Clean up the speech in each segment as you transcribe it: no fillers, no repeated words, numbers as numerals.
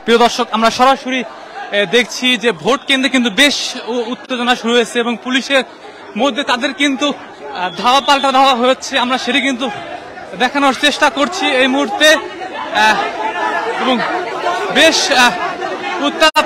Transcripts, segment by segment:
প্রিয় দর্শক, আমরা সরাসরি দেখছি যে ভোট কেন্দ্রে কিন্তু বেশ উত্তেজনা শুরু হয়েছে এবং পুলিশের মধ্যে তাদের কিন্তু ধাওয়া পাল্টা ধাওয়া হচ্ছে। আমরা সেটি কিন্তু দেখানোর চেষ্টা করছি এই মুহূর্তে এবং বেশ উত্তাপ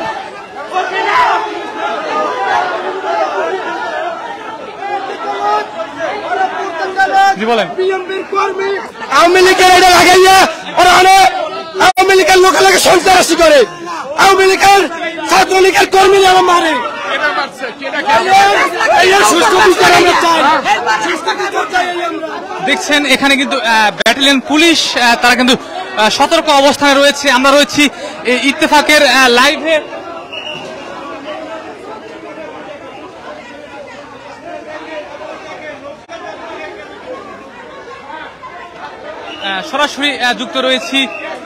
জি বলেন। আওয়ামী লীগের এটা লাগাইয়া ওরা আওয়ামী লীগের লোকালকে সন্ত্রাসী করে, আওয়ামী লীগের ছাত্রলীগের কর্মীরা মারে। দেখছেন এখানে কিন্তু ব্যাটালিয়ন পুলিশ তারা কিন্তু সতর্ক অবস্থানে রয়েছে। আমরা রয়েছি ইত্তেফাকের লাইভে। সরাসরি যুক্ত রয়েছি।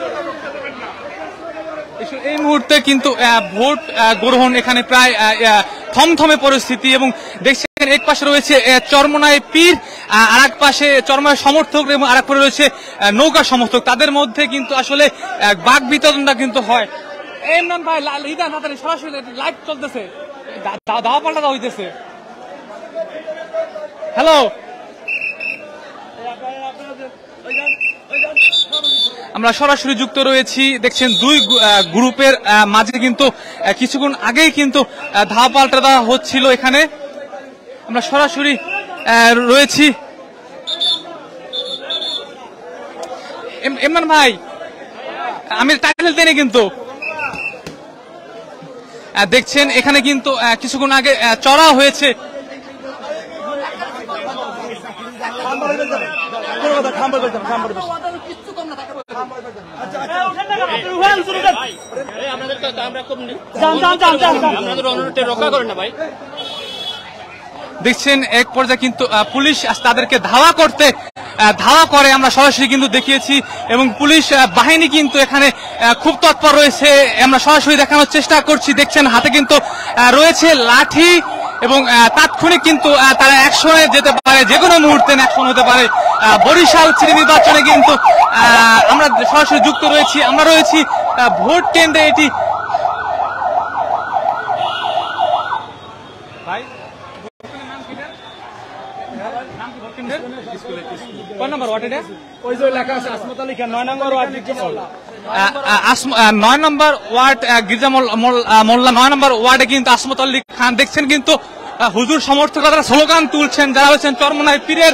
এই মুহূর্তে কিন্তু ভোট গ্রহণ এখানে প্রায় থমথমে পরিস্থিতি এবং দেখছেন এক পাশে রয়েছে চরমনায় পীর, আর এক পাশে চরমনায় সমর্থক এবং আরেক পাশে রয়েছে নৌকা সমর্থক। তাদের মধ্যে কিন্তু আসলে বাক বিতরণটা কিন্তু হয়। ইমরান ভাই সরাসরি লাইভ চলতেছে, দাওয়া পাল্টা দেওয়া হইতেছে। হ্যালো, আমরা সরাসরি যুক্ত রয়েছি। দেখছেন দুই গ্রুপের মাঝে কিন্তু কিছুক্ষণ আগেই কিন্তু ধাওয়া পাল্টা দেওয়া হচ্ছিল। এখানে আমরা সরাসরি রয়েছি। ইমরান ভাই, আমি টাইটেল দেনি কিন্তু দেখছেন এখানে কিন্তু কিছুক্ষণ আগে চড়া হয়েছে। দেখছেন এক পর্যায়ে কিন্তু পুলিশ তাদেরকে ধাওয়া করে আমরা সরাসরি কিন্তু দেখিয়েছি এবং পুলিশ বাহিনী কিন্তু এখানে খুব তৎপর রয়েছে। আমরা সরাসরি দেখানোর চেষ্টা করছি। দেখছেন হাতে কিন্তু রয়েছে লাঠি এবং তাৎক্ষণিক কিন্তু তারা অ্যাকশনে যেতে পারে, যে কোনো মুহূর্তে অ্যাকশন হতে পারে। বরিশাল সিটি নির্বাচনে কিন্তু আমরা সরাসরি যুক্ত রয়েছি। আমরা রয়েছি ভোট কেন্দ্রে। এটি কয় নম্বর ওয়ার্ড? এটা ওই যে লেখা আছে আসমত আলী খান 9 নম্বর ওয়ার্ড, 9 নম্বর ওয়ার্ড গির্জা মোল্লা 9 নম্বর ওয়ার্ডে কিন্তু আসমত আলী খান। দেখছেন কিন্তু হুজুর সমর্থকরা তারা স্লোগান তুলছেন, যারা হচ্ছেন চরমনায় পীরের।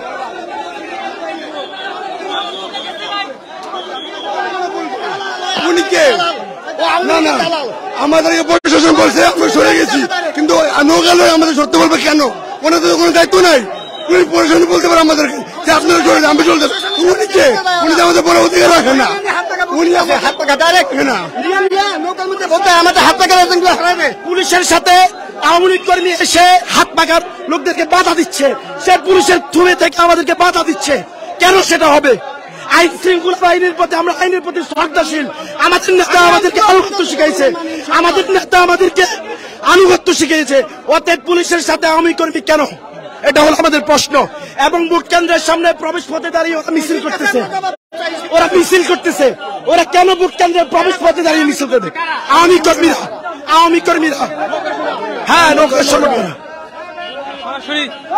আমাদেরকে প্রশাসন বলছে আমরা সরে গেছি, কিন্তু আমাদের সরতে বলবে কেন? ওনাদের কোনো দায়িত্ব নাই। প্রশাসন বলতে পারে আমাদেরকে যে আপনারা সরে যান, আমি চলতে। উনি কে? উনি আমাদের বড় অধিকার রাখেন না। উনি হাত পাকা ডাইরেক্ট না, আমাদের হাত পাকা পুলিশের সাথে আওয়ামী লীগ কর্মী এসে হাত পাকার লোকদেরকে বাধা দিচ্ছে। সে পুলিশের থুমে থেকে আমাদেরকে বাধা দিচ্ছে। কেন সেটা হবে? আইন শৃঙ্খলা বাহিনীর প্রতি আমরা আইনের প্রতি শ্রদ্ধাশীল। আমাদের নেতা আমাদেরকে আনুগত্য শিখাইছে, আমাদের নেতা আমাদেরকে আনুগত্য শিখিয়েছে। অতএব পুলিশের সাথে আওয়ামী কর্মী কেন? এটা হলো আমাদের প্রশ্ন। এবং ভোট কেন্দ্রের সামনে প্রবেশ পথে দাঁড়িয়ে ওরা মিছিল করতেছে। ওরা কেন ভোট কেন্দ্রের প্রবেশ পথে দাঁড়িয়ে মিছিল করবে? আওয়ামী কর্মীরা হ্যাঁ, নৌকার সমর্থকরা। সরাসরি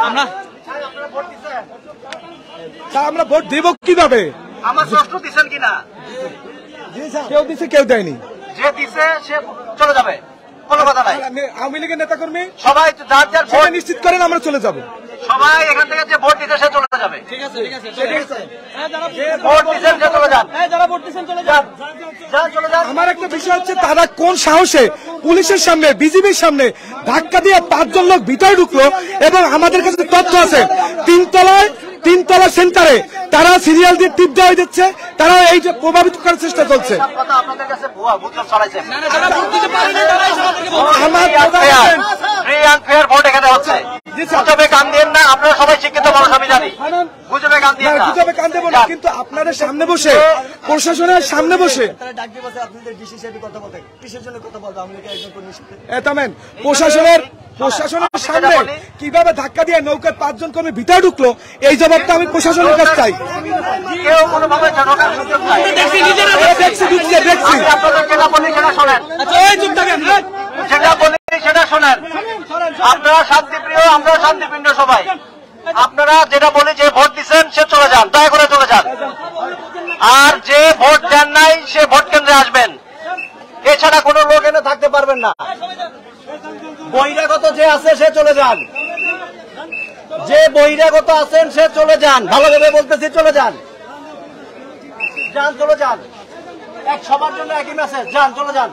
আমরা ভোট দেব কিভাবে? আমার প্রশ্ন দিচ্ছেন কিনা? কেউ দিচ্ছে, কেউ দেয়নি। যে দিচ্ছে সে চলে যাবে, কোনো কথা নাই। আওয়ামী লীগের নেতা কর্মী সবাই যার যার ভোট নিশ্চিত করেন, আমরা চলে যাব। সবাই এখান থেকে যে ভোট দিতে সে চলে যাবে। ঠিক আছে। ভোট দিচ্ছেন সে চলে যান, যারা ভোট দিচ্ছেন চলে যান। আমার একটা বিষয় হচ্ছে, তারা কোন সাহসে পুলিশের সামনে, বিজিবির সামনে ধাক্কা দিয়ে 5 জন লোক ভিতরে ঢুকলো এবং আমাদের কাছে তথ্য আছে 3 তলা সেন্টারে তারা সিরিয়াল দিয়ে টিপ দেওয়া দিচ্ছে। তারা এই যে প্রভাবিত করার চেষ্টা চলছে। আপনাদের কাছে ভুয়া গুজব ছড়াইছে। ভোট এখানে হচ্ছে, গুজবে কান দিয়েন না। আপনারা সবাই শিক্ষিত মানুষ, আমি জানি। গুজবে কান দিয়েন না, গুজবে কান দেব না, কিন্তু আপনাদের সামনে বসে, প্রশাসনের সামনে বসে প্রশাসনের সামনে কিভাবে ধাক্কা দিয়ে নৌকার 5 জন কর্মী ভিতরে ঢুকলো, এই জবাবটা আমি প্রশাসনের কাছে চাই। কেউ কোনোভাবে শোনেন, যেটা বলি সেটা শোনেন। আপনারা শান্তিপ্রিয়, আমরা শান্তিপ্রিয় সবাই। আপনারা যেটা বলি, যে ভোট দিচ্ছেন সে চলে যান, দয়া করে চলে যান। আর যে ভোট দেন নাই সে ভোট কেন্দ্রে আসবেন, এছাড়া কোনো লোক এনে থাকতে পারবেন না। বহিরাগত যে আছে সে চলে যান, যে বহিরাগত আছেন সে চলে যান, ভালোভাবে বলতেছি চলে যান, যান চলে যান। এক সবার জন্য একই মেসেজ, যান চলে যান।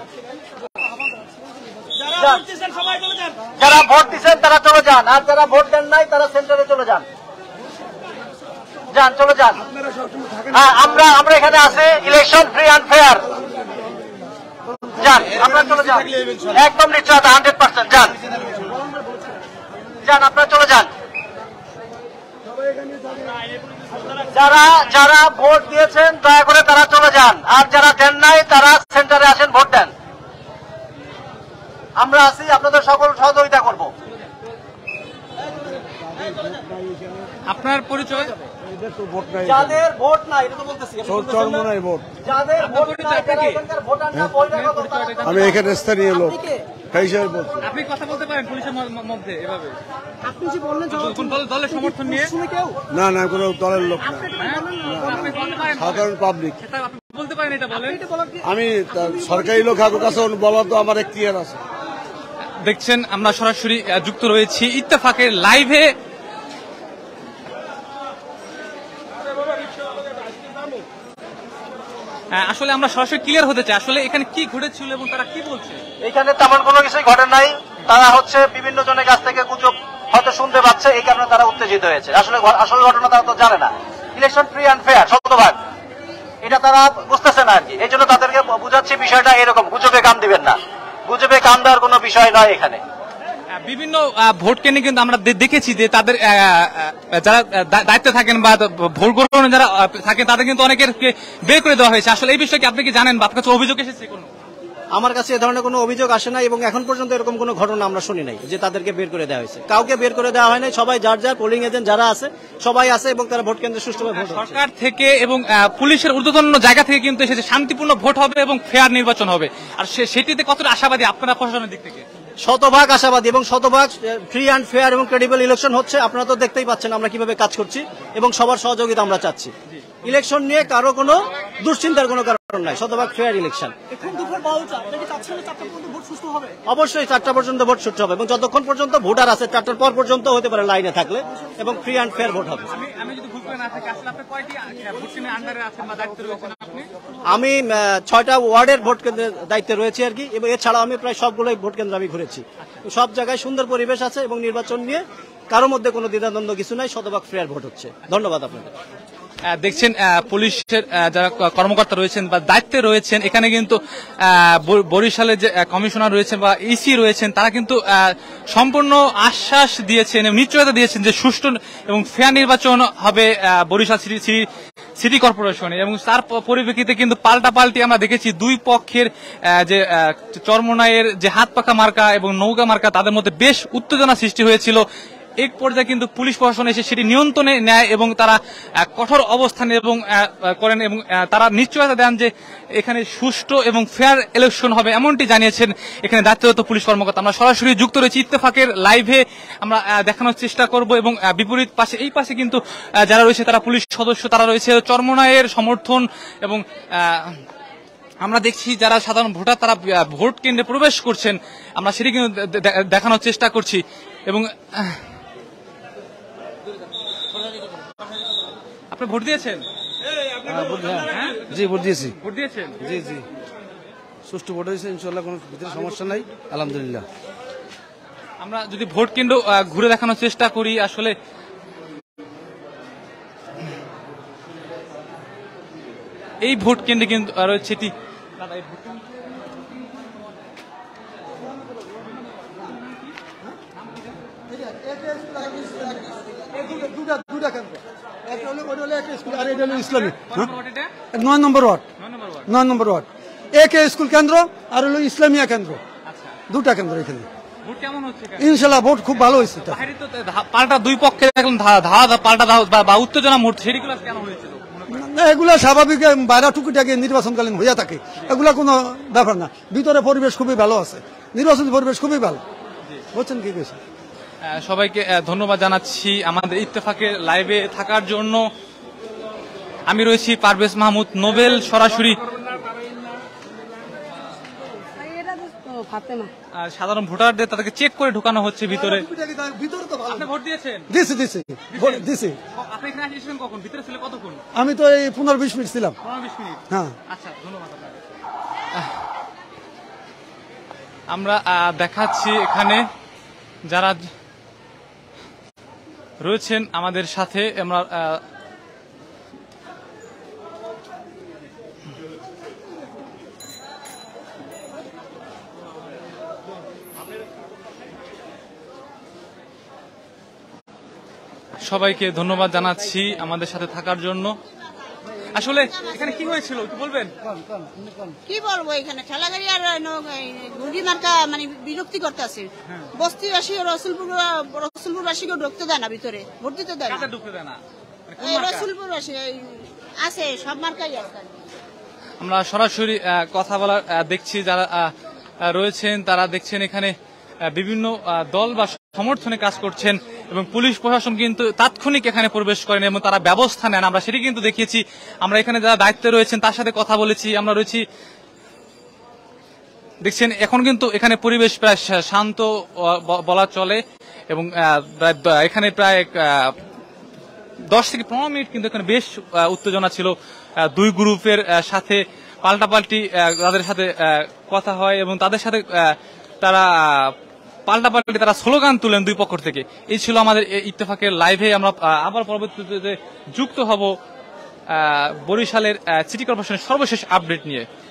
যারা ভোট দিচ্ছেন তারা চলে যান, আর যারা ভোট দেন নাই তারা সেন্টারে চলে যান, যান চলে যান। আমরা এখানে আছি ইলেকশন ফ্রি অ্যান্ড ফেয়ার, যান আপনারা চলে যান, একদম নিশ্চয়তা 100%, যান যান আপনারা চলে যান। যারা ভোট দিয়েছেন দয়া করে তারা চলে যান, আর যারা দেন নাই তারা সেন্টারে আসেন, ভোট দেন। আমরা আছি, আপনাদের সকল সহযোগিতা করব। আপনার পরিচয়? যাদের ভোট নাই, এটা তো বলতেছি, যাদের ভোট নাই, যারা এখানকার ভোটার না, বহিরাগত, আমি এখানে স্থানীয় লোক। আপনি কথা বলতে পারেন পুলিশের মধ্যে এভাবে? আপনি যে বললেন কোন দলের সমর্থন নিয়ে? না না, কোনো দলের লোক না, সাধারণ পাবলিক। আপনি বলতে পারেন, এটা বলেন। আমি সরকারি লোক, কারোর কাছে বলা তো আমার এখতিয়ার আছে। দেখছেন আমরা সরাসরি যুক্ত রয়েছি ইত্তেফাকের লাইভে। আসলে আমরা সরাসরি ক্লিয়ার হতে চাই, আসলে এখানে কি ঘটেছিল এবং তারা কি বলছে। এখানে তেমন কোনো কিছুই ঘটে নাই, তারা হচ্ছে বিভিন্ন জনের কাছ থেকে গুজব হয়তো শুনতে পাচ্ছে, এই কারণে তারা উত্তেজিত হয়েছে। আসলে ঘটনা তারা তো জানে না। ইলেকশন ফ্রি অ্যান্ড ফেয়ার 100%, এটা তারা বুঝতেছে না আর কি। এই জন্য তাদেরকে বুঝাচ্ছি বিষয়টা এরকম, গুজবে কান দিবেন না, গুজবে কান দেওয়ার কোনো বিষয় নয় এখানে। বিভিন্ন ভোট কেন্দ্রে কিন্তু আমরা দেখেছি যে তাদের যারা দায়িত্বে থাকেন বা ভোট গ্রহণে যারা থাকেন তাদের কিন্তু অনেকের বের করে দেওয়া হয়েছে। আসলে এই বিষয়ে আপনি কি জানেন বা আপনার কাছে অভিযোগ এসেছে কোনো? আমার কাছে এ ধরনের কোনো অভিযোগ আসে না, এবং এখন পর্যন্ত এরকম কোনো ঘটনা আমরা শুনি নাই যে তাদেরকে বের করে দেওয়া হয়েছে। কাউকে বের করে দেওয়া হয় নাই, সবাই যার যার পোলিং এজেন্ট যারা আছে সবাই আছে, এবং তারা ভোট কেন্দ্রে সুষ্ঠুভাবে ভোট। সরকার থেকে এবং পুলিশের ঊর্ধ্বতন জায়গা থেকে কিন্তু এসেছে শান্তিপূর্ণ ভোট হবে এবং ফেয়ার নির্বাচন হবে। আর সেটিতে কতটা আশাবাদী আপনারা প্রশাসনের দিক থেকে? শতভাগ আশাবাদী, এবং শতভাগ ফ্রি অ্যান্ড ফেয়ার এবং ক্রেডিবল ইলেকশন হচ্ছে। আপনারা তো দেখতেই পাচ্ছেন আমরা কিভাবে কাজ করছি, এবং সবার সহযোগিতা আমরা চাচ্ছি। ইলেকশন নিয়ে কারো কোনো দুশ্চিন্তার কোনো কারণ নাই, শতভাগ ফেয়ার ইলেকশন। অবশ্যই 4টা পর্যন্ত ভোট সুষ্ঠু হবে, এবং যতক্ষণ পর্যন্ত ভোটার আছে 4টার পর পর্যন্ত হতে পারে লাইনে থাকলে, এবং ফ্রি অ্যান্ড ফেয়ার ভোট হবে। আমি 6টা ওয়ার্ডের ভোট কেন্দ্রের দায়িত্বে রয়েছে আর কি, এবং এছাড়াও আমি প্রায় সবগুলোই ভোট কেন্দ্র আমি ঘুরেছি। সব জায়গায় সুন্দর পরিবেশ আছে, এবং নির্বাচন নিয়ে কারোর মধ্যে কোনো দ্বিধাদ্বন্দ্ব কিছু নাই, শতভাগ ফেয়ার ভোট হচ্ছে। ধন্যবাদ আপনাদের। দেখছেন পুলিশের যারা কর্মকর্তা রয়েছেন বা দায়িত্বে রয়েছেন, এখানে কিন্তু বরিশালের যে কমিশনার রয়েছেন বা ইসি রয়েছেন, তারা কিন্তু সম্পূর্ণ আশ্বাস দিয়েছেন, নিশ্চয়তা দিয়েছেন যে সুষ্ঠু এবং ফেয়ার নির্বাচন হবে বরিশাল সিটি কর্পোরেশনে। এবং তার পরিপ্রেক্ষিতে কিন্তু পাল্টাপাল্টি আমরা দেখেছি দুই পক্ষের যে চরমোনাইয়ের যে হাত পাখা মার্কা এবং নৌকা মার্কা, তাদের মধ্যে বেশ উত্তেজনা সৃষ্টি হয়েছিল। এক পর্যায়ে কিন্তু পুলিশ প্রশাসন এসে সেটি নিয়ন্ত্রণে নেয় এবং তারা কঠোর অবস্থান এবং করেন, এবং তারা নিশ্চয়তা দেন যে এখানে সুষ্ঠু এবং ফেয়ার ইলেকশন হবে, এমনটি জানিয়েছেন এখানে দায়িত্বরত পুলিশ কর্মকর্তা। আমরা সরাসরি যুক্ত রয়েছি ইত্তেফাকের লাইভে, আমরা দেখানোর চেষ্টা করব। এবং বিপরীত পাশে এই পাশে কিন্তু যারা রয়েছে তারা পুলিশ সদস্য, তারা রয়েছে চরমোনাইয়ের সমর্থন, এবং আমরা দেখছি যারা সাধারণ ভোটার তারা ভোট কেন্দ্রে প্রবেশ করছেন, আমরা সেটি কিন্তু দেখানোর চেষ্টা করছি। এবং আপনি ভোট দিয়েছেন? জি ভোট দিয়েছি। ভোট দিয়েছেন? জি জি, সুষ্ঠু ভোট হয়েছে ইনশাল্লাহ, কোনো ভিতরে সমস্যা নাই, আলহামদুলিল্লাহ। আমরা যদি ভোট কেন্দ্র ঘুরে দেখানোর চেষ্টা করি, আসলে এই ভোট কেন্দ্রে কিন্তু রয়েছে এটি দুটা কেন্দ্র, একটা হলো স্কুল আর এটা হলো ইসলামী 9 নম্বর ওয়ার্ড, একে স্কুল কেন্দ্র আর হলো ইসলামিয়া কেন্দ্র, দুটা কেন্দ্র এখানে। ভোট কেমন হচ্ছে? ইনশাল্লাহ ভোট খুব ভালো হয়েছে। পাল্টা দুই পক্ষে দেখলাম ধাওয়া পাল্টা বা উত্তেজনা মুহূর্তে, সেটিগুলো কেন হয়েছিল? না, এগুলা স্বাভাবিক বাইরা টুকিটাকে নির্বাচনকালীন হইয়া থাকে, এগুলা কোনো ব্যাপার না। ভিতরে পরিবেশ খুবই ভালো আছে, নির্বাচনী পরিবেশ খুবই ভালো। বুঝছেন কি কইছে? সবাইকে ধন্যবাদ জানাচ্ছি আমাদের ইত্তেফাকে লাইভে থাকার জন্য। আমি রয়েছি পারভেজ মাহমুদ নোবেল, সরাসরি সাধারণ ভোটারদের তাদেরকে চেক করে ঢোকানো হচ্ছে ভিতরে। ভিতরে তো ভালো। আপনি ভোট দিয়েছেন? দিছি দিছি দিছি। আপনি এখানে এসেছিলেন কখন? ভিতরে ছিল কতক্ষণ? আমি তো এই 15-20 মিনিট ছিলাম। 15-20 মিনিট। হ্যাঁ, আচ্ছা, ধন্যবাদ আপনাকে। আমরা দেখাচ্ছি এখানে যারা রয়েছেন আমাদের সাথে। আমরা সবাইকে ধন্যবাদ জানাচ্ছি আমাদের সাথে থাকার জন্য। আসলে এখানে কি হয়েছিল একটু বলবেন? কি বলবো, এখানে ঠেলাগাড়ি আর গুড়ি মার্কা মানে বিরক্তি করতেছে। বস্তিবাসী রসুলপুরবাসীকেও ঢুকতে দেয় না ভিতরে, ভোট দিতে দেয় না। কাকে ঢুকতে দেয় না? এই রসুলপুরবাসী আছে, সব মার্কাই আছে। আমরা সরাসরি কথা বলার দেখছি, যারা রয়েছেন তারা দেখছেন এখানে বিভিন্ন দল বা সমর্থনে কাজ করছেন এবং পুলিশ প্রশাসন কিন্তু তাৎক্ষণিক এখানে প্রবেশ করেন এবং তারা ব্যবস্থা নেন। আমরা সেটি কিন্তু দেখিয়েছি। আমরা এখানে যারা দায়িত্বে রয়েছেন তার সাথে কথা বলেছি। আমরা রয়েছি, দেখছেন এখন কিন্তু এখানে পরিবেশ প্রায় শান্ত বলা চলে এবং এখানে প্রায় 10 থেকে 15 মিনিট কিন্তু এখানে বেশ উত্তেজনা ছিল। দুই গ্রুপের সাথে পাল্টাপাল্টি তাদের সাথে কথা হয় এবং তাদের সাথে তারা পাল্টাপাল্টি তারা স্লোগান তুলেন দুই পক্ষ থেকে। এই ছিল আমাদের ইত্তেফাকের লাইভে। আমরা আবার পরবর্তীতে যুক্ত হব বরিশালের সিটি কর্পোরেশনের সর্বশেষ আপডেট নিয়ে।